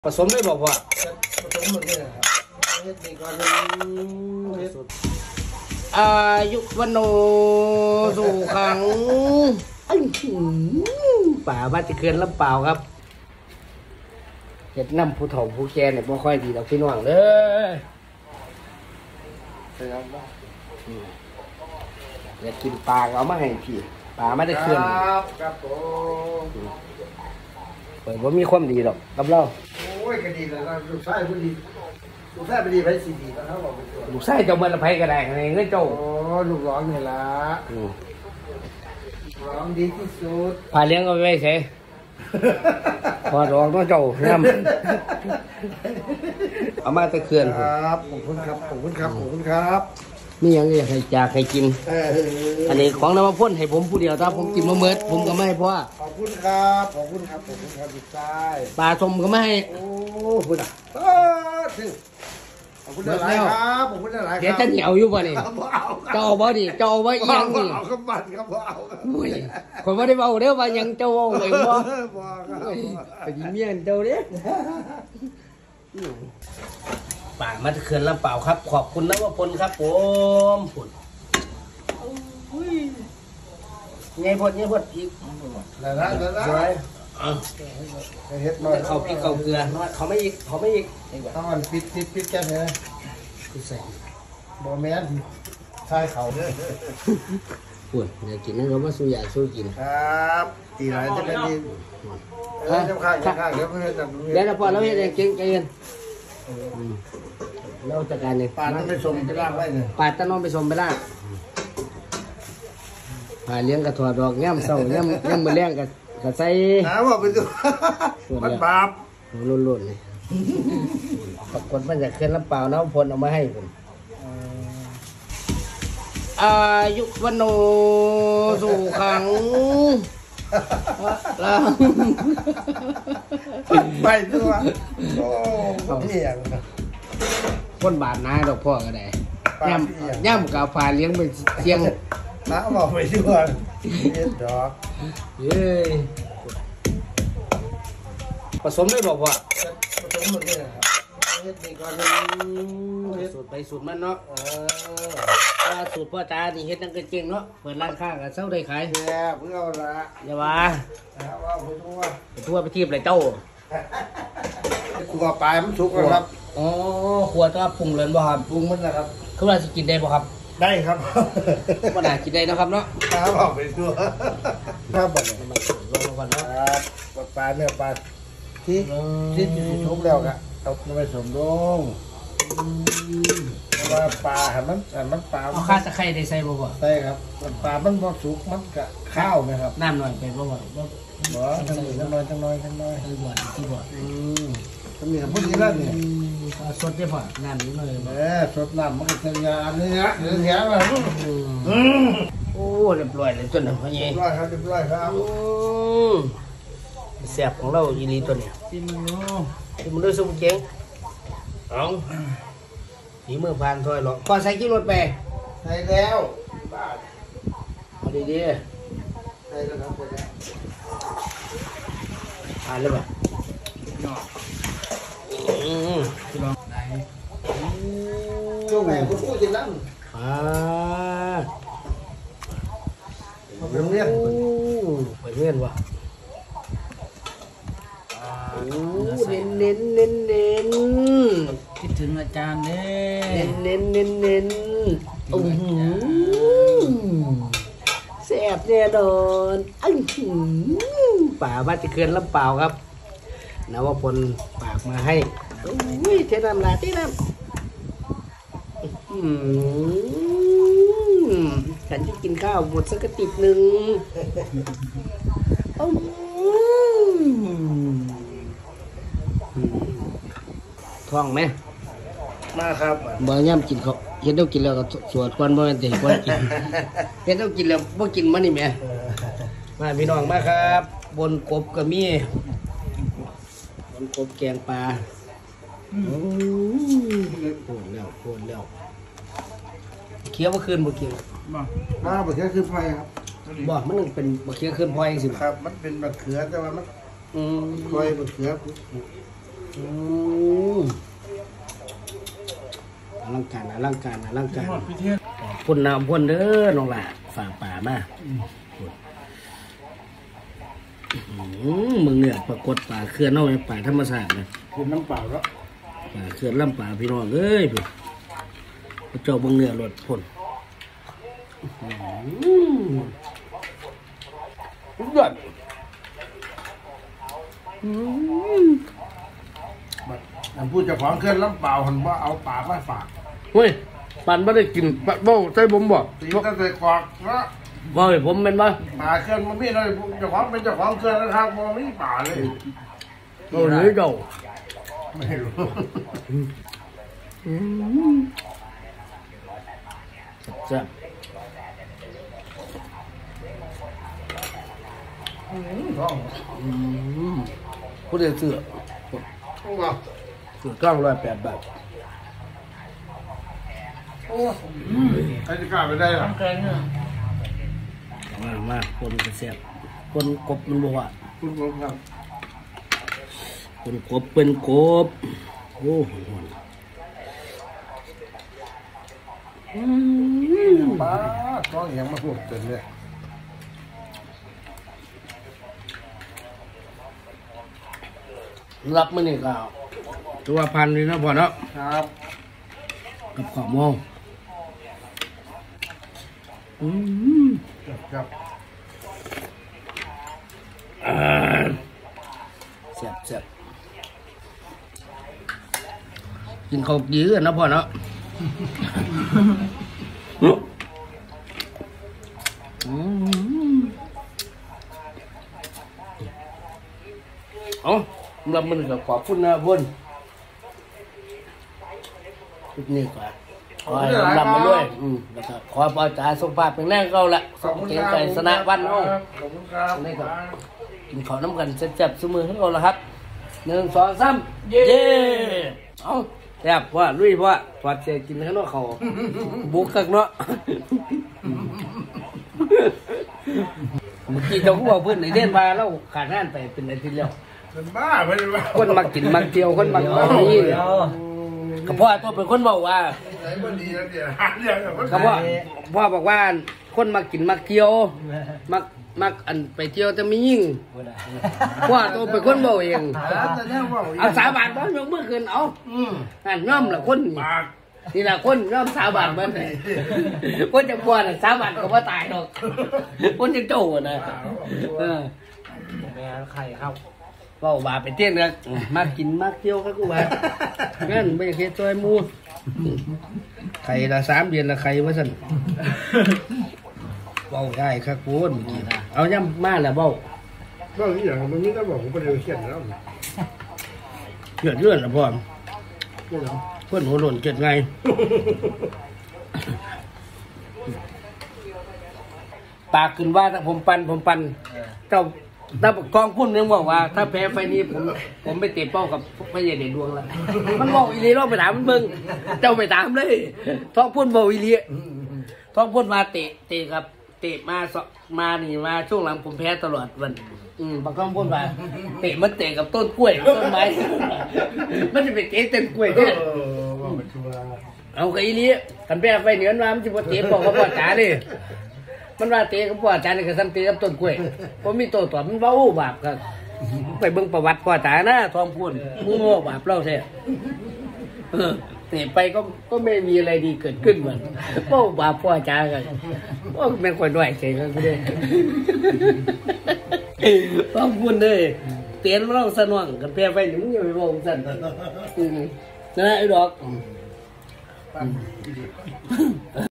ผสมได้บอกว่าผสมหมดเลยครับเฮ็ดดีก่อนอายุวโนสู่ขังป่าบ้านจะเคือนลำเปล่าครับเห็ดน้ำผู้เฒ่าผู้แก่เนี่ยไม่ค่อยดีดอกพี่น้องเลยอยากกินปลาเอามาให้พี่ปลาไม่ได้เคือนครับผมเปิดว่ามีความดีหรอกกับเราโอ้ยก็ดีแล้วลูกชายพอดีลูกชายพอดีไปสีดีแล้วเขาบอกเป็นตัวลูกชายเจ้าเมื่อไรก็ได้ไงเงินเจ้าโอ้ลูกร้องนี่ละร้องดีที่สุดพาเลี้ยงก็ไม่ใช่พอร้องต้องเจ้าน้ำเอามาตะเคือนครับขอบคุณครับขอบคุณครับขอบคุณครับมีอย่างอยากให้จากให้กินอันนี้ของน้ำมันพ่นให้ผมผู้เดียวถ้าผมกินมาเมิดผมก็ไม่ให้พ่อขอบคุณครับขอบคุณครับขอบคุณครับดีใจปลาชมก็ไม่ให้โอ้คุณอ่ะขอบคุณหลายครับขอบคุณหลายครับเดี๋ยวจะเหนียวอยู่ป่ะนี่เจ้าบ่ดิเจ้าบ่อีหยังนี่เอาบัตรครับเอาคนบ่ได้เบาเด้อว่ายังเจ้าเบาเลยบ่ไปยิงเมียนเจ้าเด้ป่ามาเขื่อนลำเปล่าครับขอบคุณนะว่าพลครับผมผลไงพดอีกแล้วนะเฮ็ดน้อยเขาพริกเขาเกลือเขาไม่อีกต้องอันปิดแก๊สเลยใส่บ่แม่นใช่เขาเด้อปวดเดี๋ยวกินนั่นเขามาสู้ยาสู้กินครับตีไหนจะเป็นดีจะข้างเดี๋ยวเพื่อนจะเดี๋ยวพอเราเฮ็ดเองเก่งใจเย็นเราจัดการเลยปลาต้องไปชมไปล่างไว้เลยปลาต้นน้องไปชมไปล่างปลาเลี้ยงกระถอดดอกแง้มเศร้าแง้มมือเลี้ยงกระใส่น้ำว่าไปดูมันบาปลุ่นๆเลยปรากฏมันจะเคลื่อนลำเปล่าน้ำพลเอามาให้ผมอายุวโนสู่ขังลาไปตัวโอ้เที่ยงคนบาดน้าดอกพ่อก็ได้ย่ำกับฝ่าเลี้ยงไปเชียงน้าบอกไปด้วยเฮ็ดดอกเย้ผสมได้บอกว่าผสมหมดเลยครับเฮ็ดดีก่อนสูตรไปสูตรมันเนาะสูตรพ่อตานี่เฮ็ดนั่งกระเจงเนาะเปิดร้านข้างกันเช้าได้ขายเพื่อละอย่าว่าไปทั่วไปทีบเลยเจ้าขัวปลายมันสุกแล้วครับอ๋อขัวก็ปรุงเลยบ่ครับปรุงมันนะครับคือว่าจะกินได้บ่ครับได้ครับว่าน่ากินได้นะครับเนาะครับบอกไปตัวครับบอกมันลงก่อนเนาะครับปลาเนื้อปลาที่ทุบแล้วครับเอาไปสมลงเพราะว่าปลามันปลาเอาข้าตะไคร้ได้ใส่บ่ใช่ครับปลามันพอสุกมันกะข้าวไหมครับน้ำหน่อยเป็นบ่บ่จังน้อยที่บ่ก็มีพวกนี้แล้วนี่สดได้บ่น้ำนิดหน่อยสดน้ำมันก็จะงานนี่ฮะเนื้อแบบโอ้เรียบร้อยเลยจนพ่อใหญ่เรียบร้อยครับแซ่บของเราอีหลีตัวนี้ที่มึงดูสุกเจ๋งเอาฝีมือผ่านถอยหรอกก่อนใส่กี่รถไปใส่แล้วเอาดีๆใส่แล้วครับผ่านเลยป่ะช่วงไหนคุณพูดจริงแล้วเรียนว่ะเน้นคิดถึงอาจารย์เน้นแซ่บแน่นอนป่าบ้านจะเคือนลำเปล่าครับนวพลฝากมาให้เทน้ำลาเทน้ำฉันจะกินข้าวหมดสักกระติบหนึ่งท้องไหมมาครับบ่ย่ำกินเขาเห็นต้องกินแล้วก็สวดควันบ่แม่นแต่ควันกินเห็นต้องกินแล้วบ่กินมันนี่แม่มาพี่น้องมาครับบนกบก็มีบนกบแกงปลาโคนแล้วเคี้ยวเมื่อคืนบ่กินมาบะเขือขึ้นไฟครับบ่มันเป็นบะเขือขึ้นพอยสิครับมันเป็นบะเขือแต่ว่ามันคอยบะเขืออลังการพ่นน้ำพ่นเด้อน้องหล่ะฝากป่ามามึงเนี่ยปรากฏป่าเขื่อนเอาป่าธรรมชาตินะกินน้ำเปล่าแล้วป่าเขื่อนลำป่าพี่น้องเอ้ยพี่เจ้ามึงเนี่ยรถพ่นยอดอันพูดเจ้าของเคลื่อนน้ำเปล่าหันว่าเอาปากมาฝากเฮ้ยปันไม่ได้กินปะโบ้ใส่ผมบอกตีก็ใส่กรอกแล้วบอกให้ผมเป็นว่าป่าเคลื่อนมันไม่เลยเจ้าของเป็นเจ้าของเคลื่อนนะครับมันไม่ป่าเลยเราหรือเจ้าไม่รู้แซ่บท้องผู้เดียวเสือท้องว่าเสือกล้อง108 บาทใครจะกล้าไปได้ล่ะมาคนกระเสียบคนกบมันบอกว่าคุณผมครับคนกบเป็นกบโอ้โหป้าท้องยังมาพูดเต็มเลยรับมันนี่ก็ตัวพันเลยนะพ่อเนาะครับกับข้าวมองครับแซ่บกินข้าวยื้อนะพ่อเนาะเอารับมันก็ขอบคุณนะพ่นทุกนี้ก็ขอให้ลำมาด้วยแล้วก็ขอพระอาจารย์ทรงภาพเป็นแน่เก่าละสมเกียรติไก่สนะวันน้องขอบคุณครับนี่ครับกินข้าวน้ำกันแซ่บๆซุมือให้เราละครับ1 2 3เย้เอาแซ่บว่าลุยว่าถอดเสื้อกินข้างนอกเขาบุกข้างเนาะเมื่อกี้เจ้าก็บอกเพื่อนในเด่นมาแล้วขาดงานไปเป็นอาทิตย์แล้วเป็นบ้าไปเลยว่าคนมากินมาเที่ยวคนมานี่ก็พ่อตัวเป็นคนบอกว่าไหนก็ดีแล้วเดี๋ยวหาเรื่องกับคนก็พ่อบอกว่าคนมากินมาเที่ยวมักอันไปเที่ยวจะมียิ่งพ่อตัวเป็นคนบอกเองแต่เนี่ยว่าเอาสาบานบ่ยกมือขึ้นเอานั่นย่อมละคนปากนี่ละคนย่อมสาบานมันคนจะกลัวน่ะสาบานก็บ่ตายหรอกคนจะโจ้น่ะแม่ไข่ครับเว้าว่าไปเที่ยงกันมากินมาเที่ยวครับกูว่างั้นบ่อยากเฮ็ดซอยหมู่ไข่ละ3 เดือนละไข่ว่าซั่นเว้าได้ครับคุณเอาย่ำมาแล้วเว้าก็ที่อย่างมันไม่ต้องบอกผมไปเรียนเขียนแล้วเกิดเรื่องละพ่อเพิ่นหัวหล่นเกิดไงปากขึ้นว่าถ้าผมปันเจ้าถ้ากองพุ่นยังบอกว่า ถ้าแพ้ไฟนี้ผมไปเตะเป้ากับพระเยเดชดวงละมันบอกอีหลีเราไปถามมันเบิ่งเจ้าไปถามเลยท้องพุ่นบอกอีหลีท้องพุ่นมาเตะครับเตะมานี่มาช่วงหลังผมแพ้ตลอดวันบางครั้งพูดว่าเตะมันเตะกับต้นกล้วยต้นไม้ มันจะไปเตะต้นกล้วยเนี่ยว่ามันชัวร์เอาไอ้นี้กันแพ้ไฟเหนือมามันจะมาเตะบอกกับพ่อจ๋าดิมันว่าเตะกับพ่อจ๋านี่ก็ซ้ำเตะกับต้นกล้วยเพราะมีตัวตอบมันว่าโอ้บาปครับไปเบิ่งประวัติพ่อจ๋านะทองพูนมึงโง่บาปเล่าแท้เตะไปก็ไม่มีอะไรดีเกิดขึ้นเหมือนโอ้บาปพ่อจ๋ากันโอ้แม่งคนด้วยเฉยกันไม่ได้ต้องพูดเลยเตียนเราสนองกันแพ้ไฟหนึ่งอย่าไปบอกสั่นนะไอ้ดอก